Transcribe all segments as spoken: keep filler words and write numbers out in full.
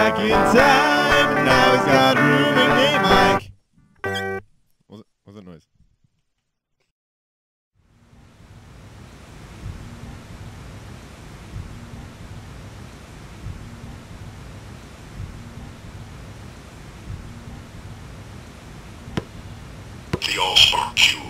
back in time. Now he's got room in hey, Mike. What's, what's that noise? The All-Spark Cube.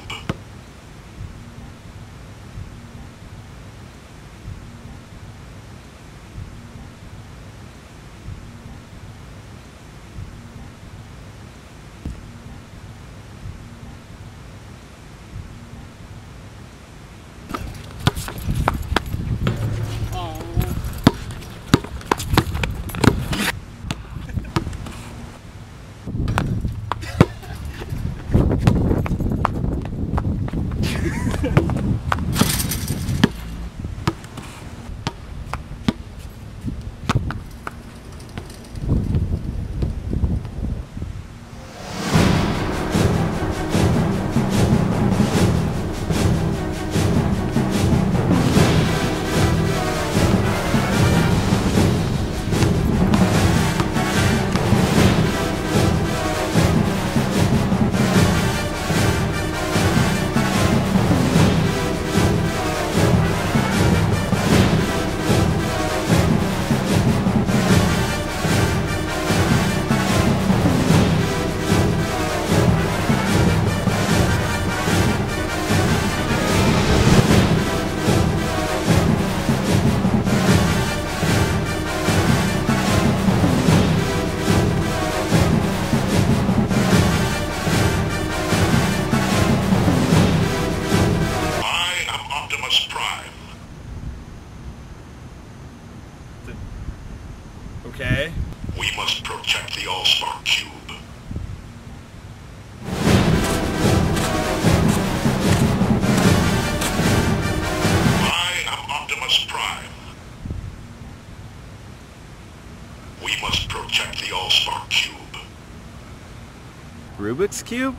Optimus Prime. Okay. We must protect the All-Spark Cube. I am Optimus Prime. We must protect the All-Spark Cube. Rubik's Cube?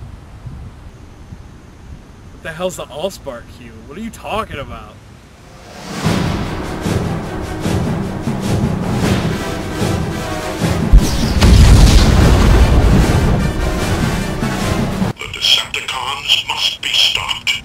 What the hell's the All-Spark Cube? What are you talking about? The Decepticons must be stopped.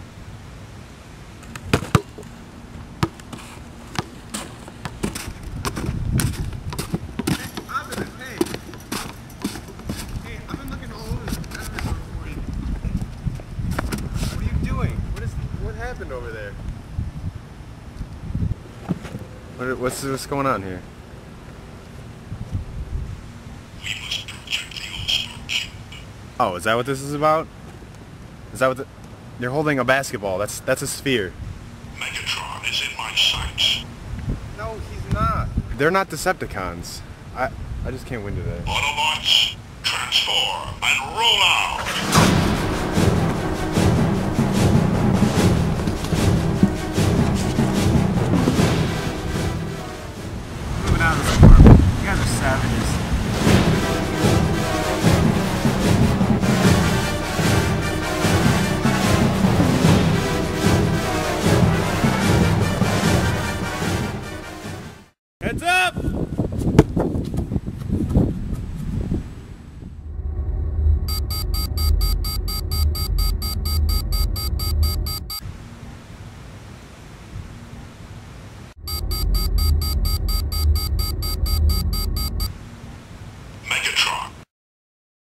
Over there. What, what's what's going on here? We must protect the All-Spark Cube. Oh, is that what this is about? Is that what the, you're holding a basketball? That's that's a sphere. Megatron is in my sights. No, he's not. They're not Decepticons. I I just can't win today. Autobots, transform and roll out. Out of this apartment. You guys are savages.